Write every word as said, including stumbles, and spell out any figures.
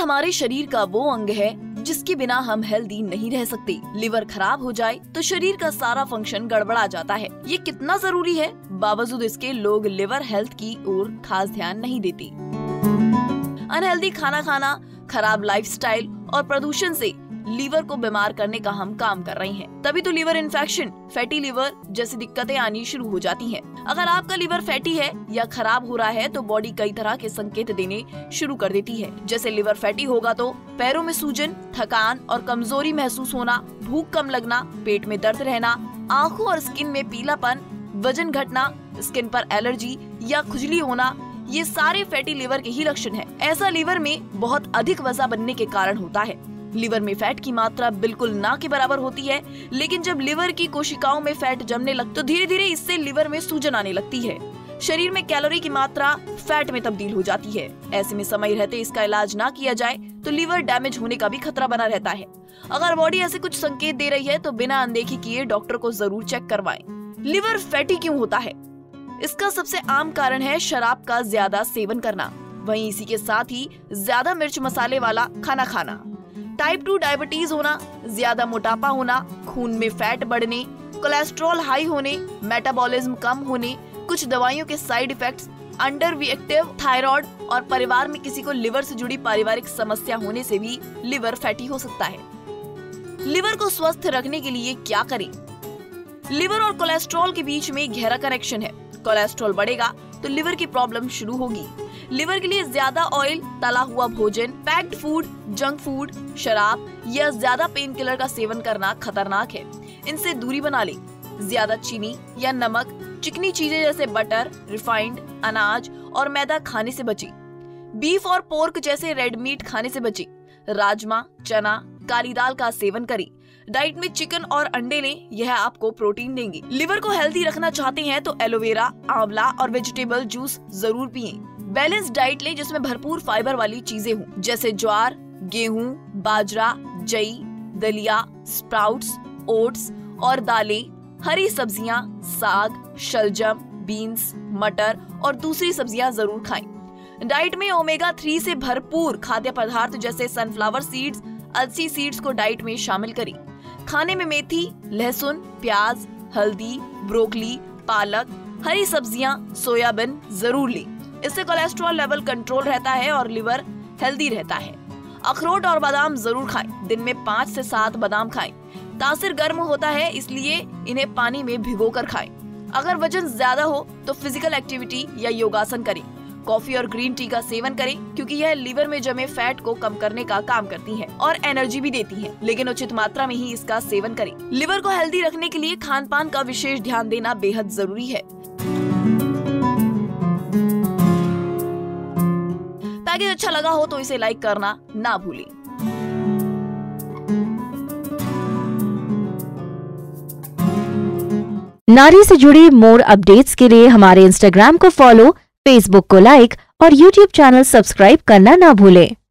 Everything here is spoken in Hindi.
हमारे शरीर का वो अंग है जिसके बिना हम हेल्दी नहीं रह सकते। लिवर खराब हो जाए तो शरीर का सारा फंक्शन गड़बड़ा जाता है। ये कितना जरूरी है, बावजूद इसके लोग लिवर हेल्थ की ओर खास ध्यान नहीं देते। अनहेल्दी खाना खाना, खराब लाइफस्टाइल और प्रदूषण से लीवर को बीमार करने का हम काम कर रहे हैं। तभी तो लीवर इन्फेक्शन, फैटी लिवर जैसी दिक्कतें आनी शुरू हो जाती हैं। अगर आपका लीवर फैटी है या खराब हो रहा है तो बॉडी कई तरह के संकेत देने शुरू कर देती है। जैसे लिवर फैटी होगा तो पैरों में सूजन, थकान और कमजोरी महसूस होना, भूख कम लगना, पेट में दर्द रहना, आंखों और स्किन में पीलापन, वजन घटना, स्किन पर एलर्जी या खुजली होना, ये सारे फैटी लिवर के ही लक्षण हैं। ऐसा लीवर में बहुत अधिक वसा बनने के कारण होता है। लिवर में फैट की मात्रा बिल्कुल ना के बराबर होती है, लेकिन जब लिवर की कोशिकाओं में फैट जमने लगता तो धीरे धीरे इससे लिवर में सूजन आने लगती है। शरीर में कैलोरी की मात्रा फैट में तब्दील हो जाती है। ऐसे में समय रहते इसका इलाज ना किया जाए तो लिवर डैमेज होने का भी खतरा बना रहता है। अगर बॉडी ऐसे कुछ संकेत दे रही है तो बिना अनदेखी किए डॉक्टर को जरूर चेक करवाएं। लिवर फैटी क्यों होता है? इसका सबसे आम कारण है शराब का ज्यादा सेवन करना, वहीं इसी के साथ ही ज्यादा मिर्च मसाले वाला खाना खाना, टाइप टू डायबिटीज होना, ज्यादा मोटापा होना, खून में फैट बढ़ने, कोलेस्ट्रॉल हाई होने, मेटाबॉलिज्म कम होने, कुछ दवाइयों के side effects, under reactive thyroid और परिवार में किसी को लिवर से जुड़ी पारिवारिक समस्या होने से भी लिवर फैटी हो सकता है। लिवर को स्वस्थ रखने के लिए क्या करें? लिवर और कोलेस्ट्रॉल के बीच में गहरा कनेक्शन है। कोलेस्ट्रॉल बढ़ेगा तो लिवर की प्रॉब्लम शुरू होगी। लिवर के लिए ज्यादा ऑयल, तला हुआ भोजन, पैक्ड फूड, जंक फूड, शराब या ज्यादा पेन किलर का सेवन करना खतरनाक है। इनसे दूरी बना ले। ज्यादा चीनी या नमक, चिकनी चीजें जैसे बटर, रिफाइंड, अनाज और मैदा खाने से बचे। बीफ और पोर्क जैसे रेड मीट खाने से बचे। राजमा, चना, काली दाल का सेवन करें। डाइट में चिकन और अंडे लें, यह आपको प्रोटीन देंगे। लिवर को हेल्दी रखना चाहते हैं तो एलोवेरा, आंवला और वेजिटेबल जूस जरूर पिएं। बैलेंस डाइट लें जिसमें भरपूर फाइबर वाली चीजें हों, जैसे ज्वार, गेहूं, बाजरा, जई, दलिया, स्प्राउट्स, ओट्स और दालें, हरी सब्जियां, साग, शलजम, बीन्स, मटर और दूसरी सब्जियां जरूर खाएं। डाइट में ओमेगा थ्री से भरपूर खाद्य पदार्थ जैसे सनफ्लावर सीड्स, अलसी सीड्स को डाइट में शामिल करें। खाने में मेथी, लहसुन, प्याज, हल्दी, ब्रोकली, पालक, हरी सब्जियां, सोयाबीन जरूर लें। इससे कोलेस्ट्रॉल लेवल कंट्रोल रहता है और लिवर हेल्दी रहता है। अखरोट और बादाम जरूर खाएं। दिन में पाँच से सात बादाम खाएं। तासीर गर्म होता है इसलिए इन्हें पानी में भिगोकर खाएं। अगर वजन ज्यादा हो तो फिजिकल एक्टिविटी या योगासन करें। कॉफी और ग्रीन टी का सेवन करें क्योंकि यह लिवर में जमे फैट को कम करने का काम करती है और एनर्जी भी देती है, लेकिन उचित मात्रा में ही इसका सेवन करें। लिवर को हेल्दी रखने के लिए खान पान का विशेष ध्यान देना बेहद जरूरी है। पैकेज अच्छा लगा हो तो इसे लाइक करना ना भूलें। नारी से जुड़ी मोर अपडेट्स के लिए हमारे इंस्टाग्राम को फॉलो, फेसबुक को लाइक और यूट्यूब चैनल सब्सक्राइब करना ना भूलें।